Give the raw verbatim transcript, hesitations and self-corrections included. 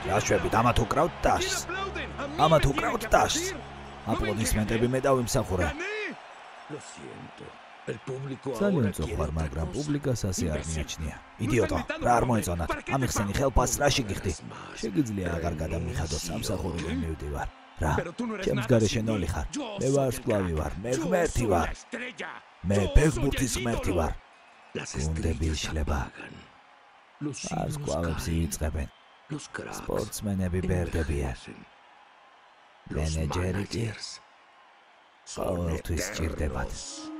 რაშვებით, ამათ უკრავთ ტაშს. ამათ უკრავთ ტაშს. აპლოდისმენტები მე დავიმსახურე. ძალიან წოხარ, მაგრამ პუბლიკას ასე არ მიაჩნია. იდიოტო, რა არ მოეწონათ? ამიხსენი ხელფასს რა შეგიხდი? შეგიძლია აღარ გადამიხადო სამსახურიდან მივდივარ. რა? ჩემს გარეშე ნოლი ხარ. მე ვარსკვლავი ვარ, მე ღმერთი ვარ. მე ფეხბურთის ღმერთი ვარ. გუნდები იშლება. ვარსკვლავებს იწყებენ. სპორტსმენები ბერდებიან. მენეჯერი კი ყოველთვის სჭირდებათ.